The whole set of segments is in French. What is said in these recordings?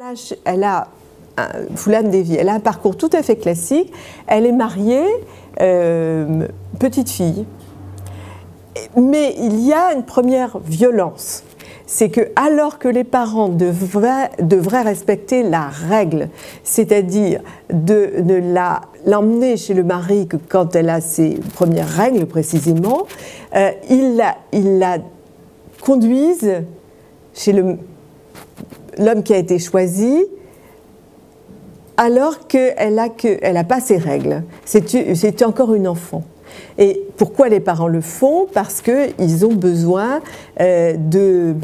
Phoolan Devi, elle a un parcours tout à fait classique. Elle est mariée, petite fille. Mais il y a une première violence. C'est que, alors que les parents devraient respecter la règle, c'est-à-dire de l'emmener chez le mari que quand elle a ses premières règles précisément, ils la conduisent chez l'homme qui a été choisi, alors qu'elle n'a pas ses règles. C'est encore une enfant. Et pourquoi les parents le font? Parce qu'ils ont besoin, des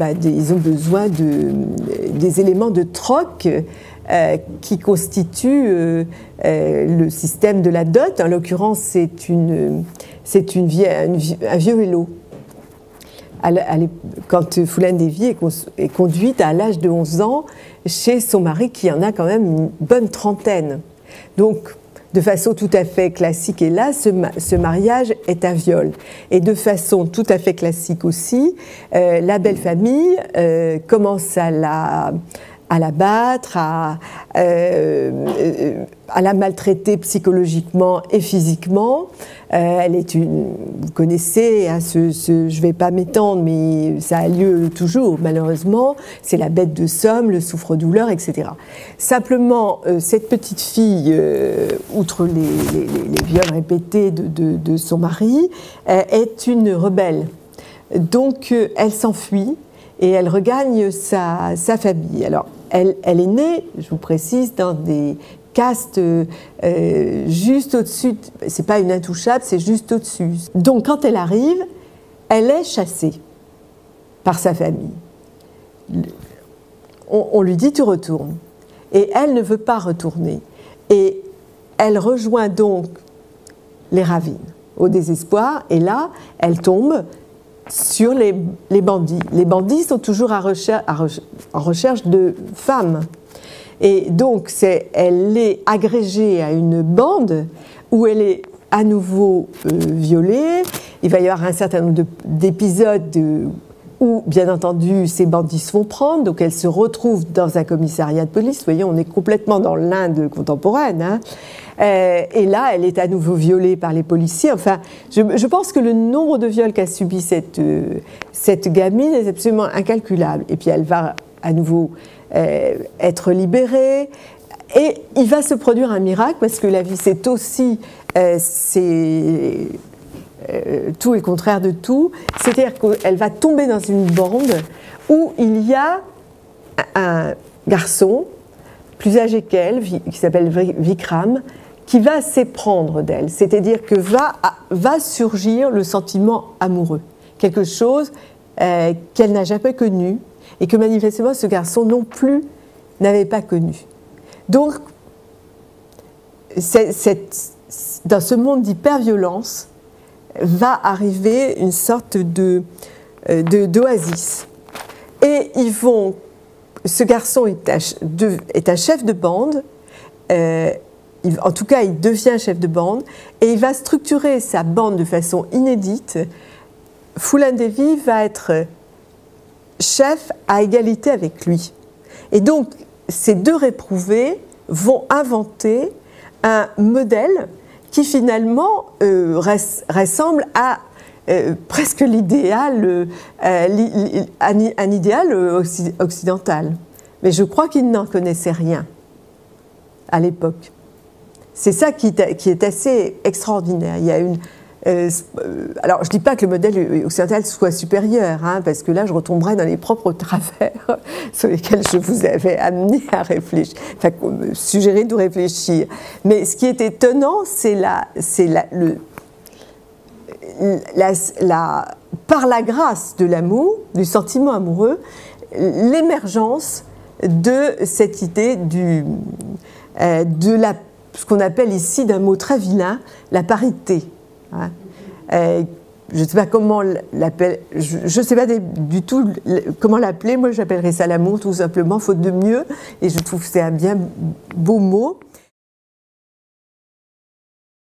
éléments de troc qui constituent le système de la dot. En l'occurrence, c'est un vieux vélo. Quand Phoolan Devi est conduite à l'âge de 11 ans chez son mari qui en a quand même une bonne trentaine. Donc, de façon tout à fait classique, et là, ce mariage est un viol. Et de façon tout à fait classique aussi, la belle famille commence à la battre, à la maltraiter psychologiquement et physiquement. Vous connaissez, hein, je ne vais pas m'étendre, mais ça a lieu toujours, malheureusement. C'est la bête de somme, le souffre-douleur, etc. Simplement, cette petite fille, outre les viols répétés de son mari, est une rebelle. Donc, elle s'enfuit et elle regagne sa famille. Alors, elle est née, je vous précise, dans des castes juste au-dessus, c'est pas une intouchable, c'est juste au-dessus. Donc quand elle arrive, elle est chassée par sa famille. On lui dit tu retournes. Et elle ne veut pas retourner. Et elle rejoint donc les ravines au désespoir, et là, elle tombe sur les bandits. Les bandits sont toujours en recherche de femmes. Et donc, elle est agrégée à une bande où elle est à nouveau violée. Il va y avoir un certain nombre d'épisodes où, bien entendu, ces bandits se font prendre. Donc, elle se retrouve dans un commissariat de police. Vous voyez, on est complètement dans l'Inde contemporaine, hein. Et là, elle est à nouveau violée par les policiers. Enfin, je pense que le nombre de viols qu'a subi cette gamine est absolument incalculable. Et puis, elle va à nouveau être libérée, et il va se produire un miracle, parce que la vie c'est aussi tout et le contraire de tout, c'est-à-dire qu'elle va tomber dans une bande où il y a un garçon plus âgé qu'elle, qui s'appelle Vikram, qui va s'éprendre d'elle, c'est-à-dire que va surgir le sentiment amoureux, quelque chose qu'elle n'a jamais connu, et que manifestement ce garçon non plus n'avait pas connu. Donc, dans ce monde d'hyperviolence, va arriver une sorte d'oasis. Et ce garçon est un chef de bande, en tout cas il devient chef de bande, et il va structurer sa bande de façon inédite. Phoolan Devi va être chef à égalité avec lui. Et donc, ces deux réprouvés vont inventer un modèle qui finalement ressemble à presque l'idéal, un idéal occidental. Mais je crois qu'ils n'en connaissaient rien à l'époque. C'est ça qui est assez extraordinaire. Il y a alors, je ne dis pas que le modèle occidental soit supérieur, hein, parce que là, je retomberais dans les propres travers sur lesquels je vous avais amené à réfléchir, enfin, suggéré de réfléchir. Mais ce qui est étonnant, c'est par la grâce de l'amour, du sentiment amoureux, l'émergence de cette idée ce qu'on appelle ici, d'un mot très vilain, la parité. Hein. Je ne sais pas comment l'appeler, je ne sais pas du tout comment l'appeler, moi j'appellerais ça l'amour tout simplement, faute de mieux, et je trouve que c'est un bien beau mot.